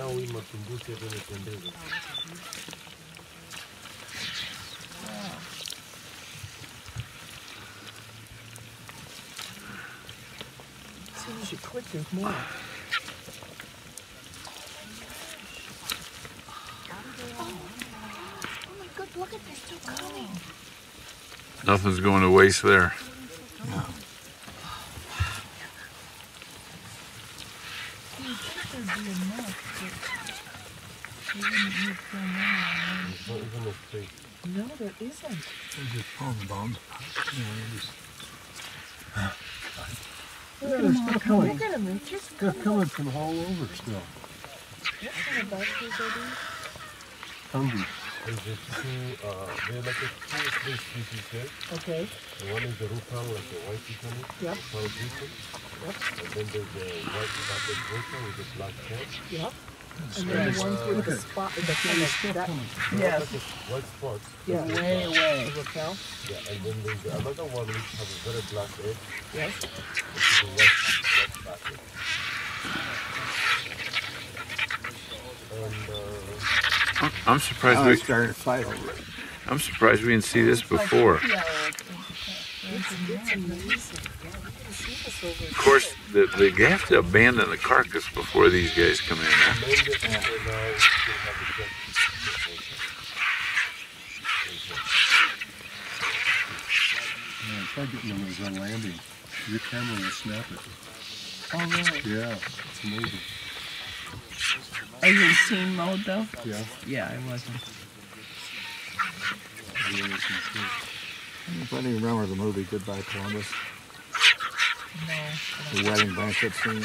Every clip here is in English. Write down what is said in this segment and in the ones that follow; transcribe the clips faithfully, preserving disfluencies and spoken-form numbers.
hii matumbusi hapa yanapendeza. See, you should click, there's more. Look at this, still coming. Nothing's going to waste there. No. No, there isn't. They're just pulling the bones. Yeah, they're still coming. Look at them, they're just They're coming from all over still. What kind of buses are these? Hungry. There's a two, uh, they're like a two or three species there. Okay. The one is the rupal, like the white pecan. Yep. Rupal beetle. Yep. And then there's the white spotted rupal with the black cat. Yep. And then the ones with the spot, the kind of that. Yes. Like white spots. Yeah. Way away. The rappel. Yeah, and then there's another one which has a very black egg. Yes. Which is a white, white spotted. And, uh, I'm surprised I we started to fight over it. I'm surprised we didn't see this before. It's, it's amazing. Yeah, we can see this over Of course, the, the, you have to abandon the carcass before these guys come in. Huh? amend it and so now we still have the check. Yeah, try getting them as a landing. Your camera will snap it. Oh, really? Yeah, it's amazing. Are you in scene mode, though? Yeah. Yeah, I wasn't. Anybody remember the movie Goodbye Columbus? No. The wedding banquet scene?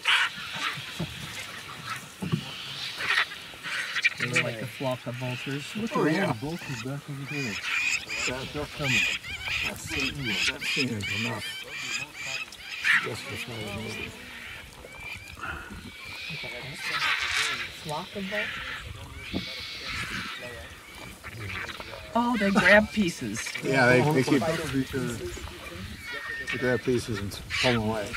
They're like a flock of vultures. Look Oh, at yeah. all the vultures back over there. They're still coming. That scene, that scene is enough. Justify the movie. flock of vultures. Oh, they grab pieces. Yeah, they, they keep Fight over each other. they grab pieces and pull them away.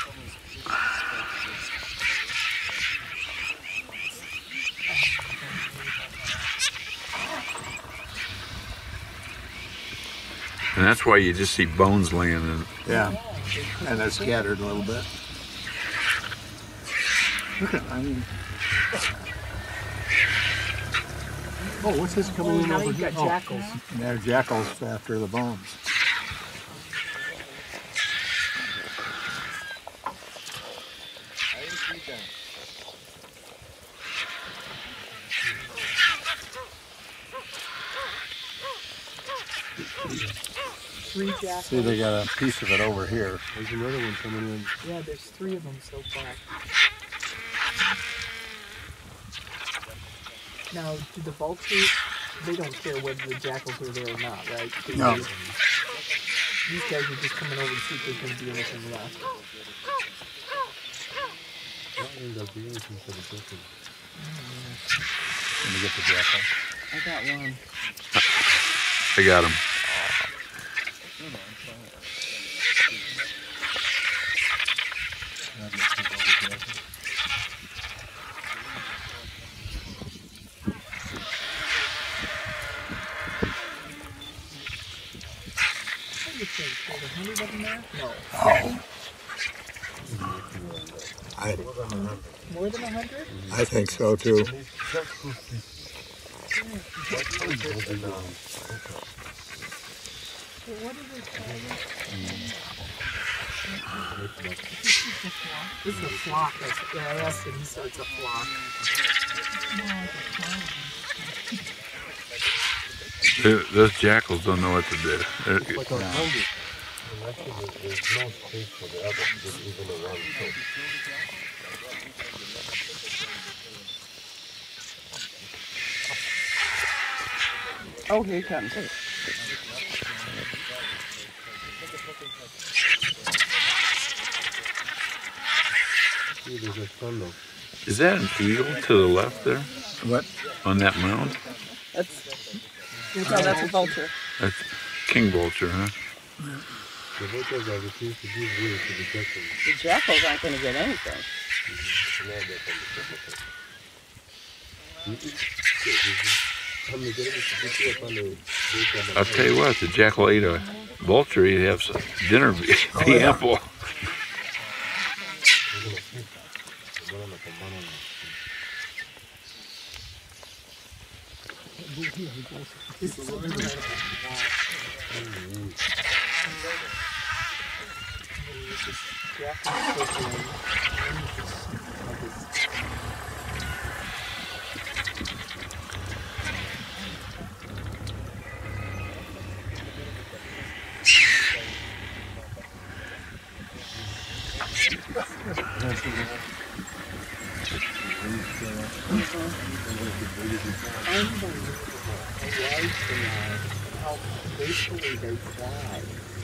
And that's why you just see bones laying in. Yeah, and they're scattered a little bit. Look at, I mean, Oh, what's this coming Oh, in now over you've here? got jackals. they're jackals after the bones. Three jackals. See, they got a piece of it over here. There's another one coming in. Yeah, there's three of them so far. Now, do the vultures, they don't care whether the jackals are there or not, right? 'Cause No. they- These guys are just coming over to see if there's going to be anything left. That ends up being anything for the chicken. Let me get the jackal. I got one. I got him. What do you think? There's a hundred of them there? No. Oh. I, More than a hundred? I think so too. So what do they call this? This is a flock. That's- Yeah, I asked him, he said it's a flock. Th- Those jackals don't know what to do. They're- Like a hundred. And actually, there- there's no space for the others, just even around. So Oh, here he comes. see, there's a funnel. Is that an eagle to the left there What? on that mound? That's, you can tell that's a vulture. That's king vulture, huh? The vultures are refused to give way to the jackals. The jackals aren't going to get anything. So now they're from the jackals. I'll tell you what, if the jackal ate a vulture, he'd have some dinner be, be yeah. ample. How gracefully they fly.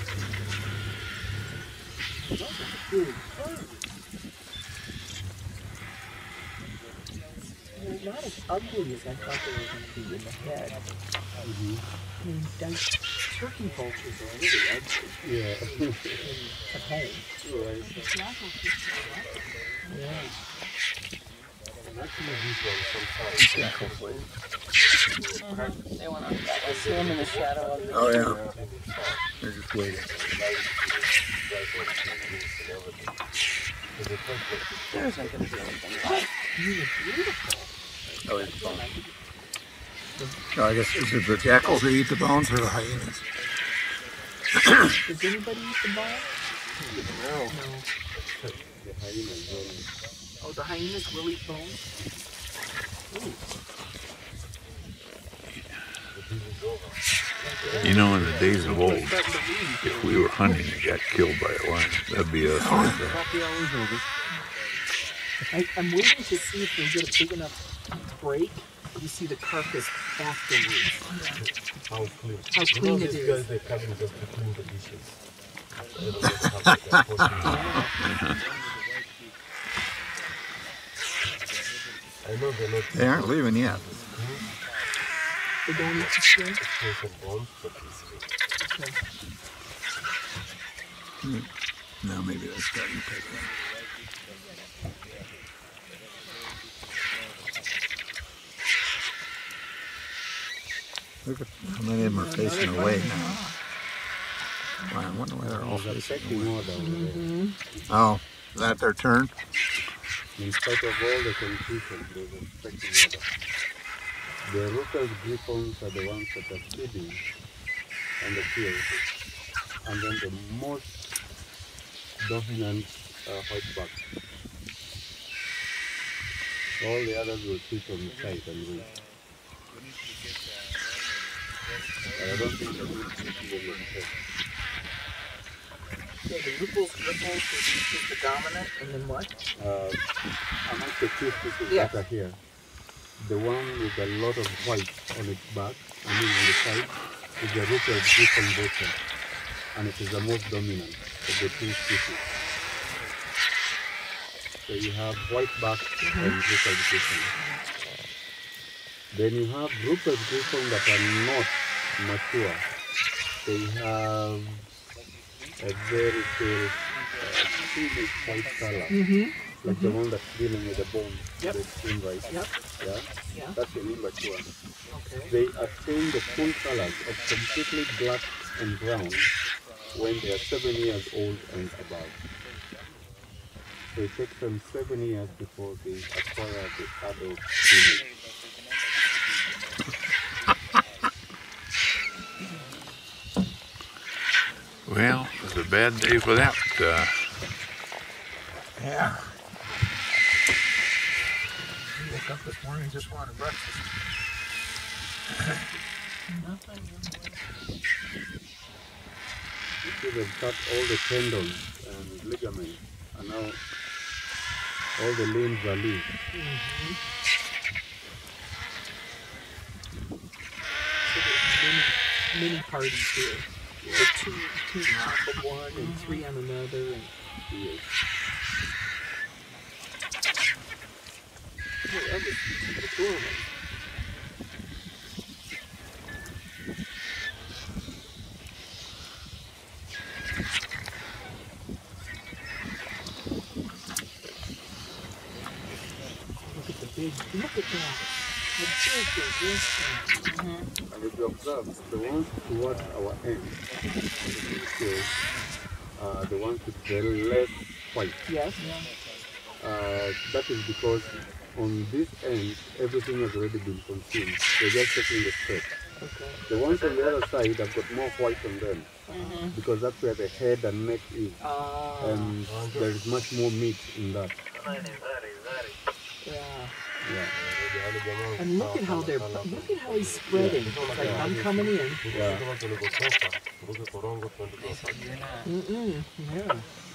Dude, they're not as ugly as I thought they were going to be in the head. Mm-hmm. I mean, those turkey vultures are really ugly. Yeah. At home. Right. Yeah. And actually, these ones sometimes. They want to see them in the shadow of the Oh, yeah. They're just waiting. There isn't going to be anything. Oh, it's fine. No, I guess, is it the jackals that eat the bones or the hyenas? Does anybody eat the ball? No. No. The hyenas don't. Oh, the hyenas will eat bones? Ooh. You know, in the days of old, if we were hunting and got killed by a lion, that'd be us right there. I, I'm waiting to see if they get a big enough break. You see the carcass afterwards. How clean. How clean you know, it these is. guys, they come in just to clean the dishes. They don't just have like a portion. I know they're not. They aren't leaving yet. They don't eat the skin? It's some bones, but it's Hmm. No, maybe that's got you picked up. Look at how many of them are facing away now. Wow, I wonder why they're all facing away. Mm-hmm. Oh, is that their turn? in spite of all the confusion, there's a spectrum order. The ruthless griffons are the ones that are feeding on the field, and then the most dominant uh, whiteback. All the others will sit on the side and wait. But I don't think that will sit in the head. So the ripples, ripples is, is the dominant, and then what? Uh, amongst the two species Yes. that are here, the one with a lot of white on its back, I mean on the side, is the ruthless griffon vulture, and it is the most dominant of the two species. So you have white back Mm-hmm. and ruthless griffon. Then you have ruthless griffon that are not mature. They have a very, very uh, creamy white color. Mm-hmm. Like the one that's dealing with the bones, Yep. the skin right. Yep. Yeah? Yeah. That's an immature. Okay. They attain the full colors of completely black and brown when they are seven years old and above. So it takes them seven years before they acquire the adult image. Well, it was a bad day for that. Uh, Yeah. I woke up this morning, just wanted breakfast. You see they've cut all the tendons and ligaments, and now all the limbs are loose. So there's many, many parties here. Like two, two on top of one and three on another. And Yes. oh, that was the two of them. Look at the big, look at that. And if you observe, the ones towards our end, so, uh, the ones with very less white. Yes. Uh, that is because on this end, everything has already been consumed. They're just taking the straight. Okay. The ones on the other side have got more white on them, Mm-hmm. because that's where the head and neck is. Ah. And there is much more meat in that. Yeah. Yeah. And look at how they're, look at how he's spreading. It's like, I'm coming in. Yeah. Mm-mm. Yeah.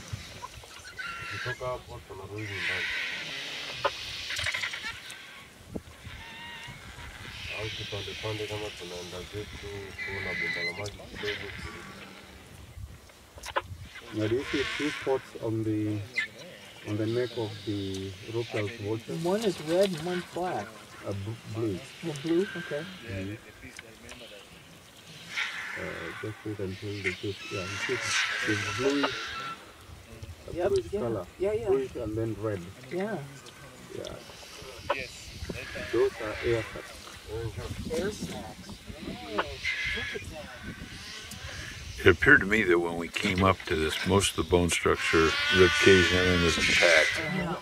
Now do you see two spots on the on the neck of the Rockwell's vulture? One is red and one's black. Uh, b- blue. Well, blue, okay. Mhm. Uh, just wait until the tooth. Yeah, you see, it's bluish, a Yep, bluish yeah. color. Yeah, yeah. Bluish and then red. Yeah. Yeah. Those are air cuts. Air snacks. Oh, look at that. It appeared to me that when we came up to this, most of the bone structure, rib cage and everything was intact. Yeah.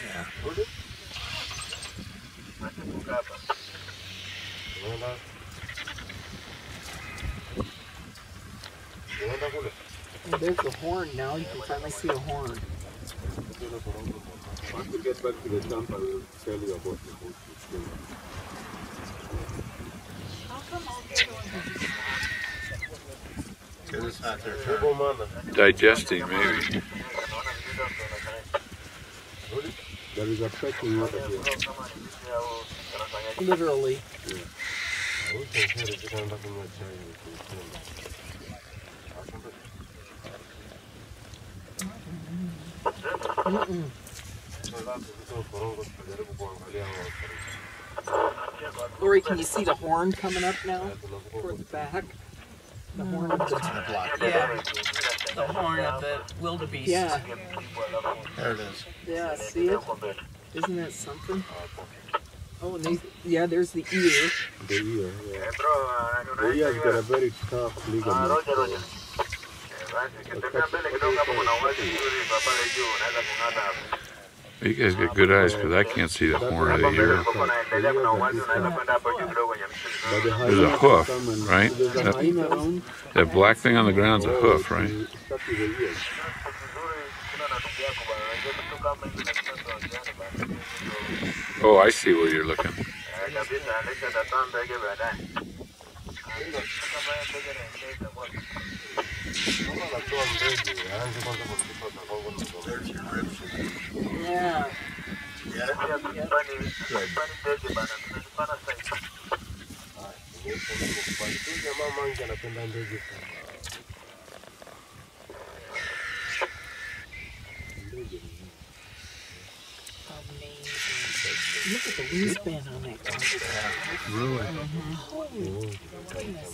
And there's the horn now. You can finally see a horn. Once we get back to the camp, I will tell you about the whole thing. Digesting, maybe. There is a pecking order here. Literally. Mm-mm. Lori, can you see the horn coming up now toward the back? The horn of the Yeah. The horn of the wildebeest. Yeah, There it is. yeah, see it? Isn't that something? Oh, and they, yeah, there's the ear. The ear, yeah. The ear's got a very tough ligament. So You guys got good eyes because I can't see the horn of the ear. There's a hoof, right? That, that black thing on the ground's a hoof, right? Oh, I see where you're looking. Yeah. Look at the wingspan on that car. Really? Holy goodness.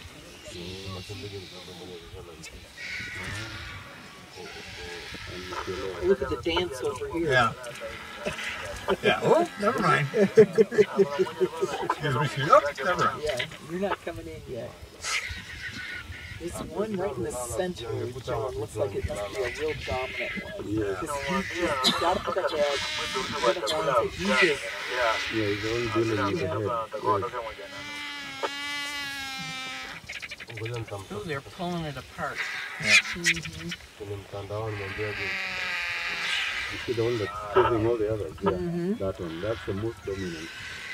Look at the dance over here. Yeah. Yeah. Oh, never mind. Excuse me. Oh, never mind. Yeah, you're not coming in yet. There's one right in the center, John. Looks like it must be a real dominant one. Yeah. Because he just got up the head, with the horns, and he just, Yeah, he's only dealing with the head. Right. Oh, they're pulling it apart. mm-hmm. You see the one that's chasing all the others? Yeah, Mhm. that one. That's the most dominant.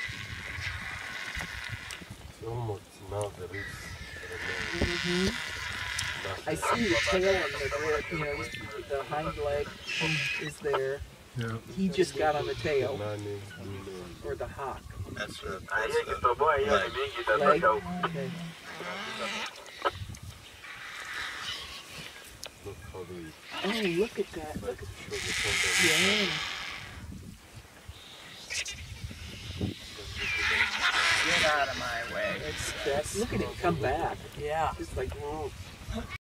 Mm-hmm. I see the tail and the rear, you know, the hind leg is there. Yeah. He just got on the tail, or the hock. That's a, that's a leg. Leg? Okay. Oh, look at that. Look at yeah. Get out of my way. That's, that's, look at it come back. Yeah. Just like, whoa.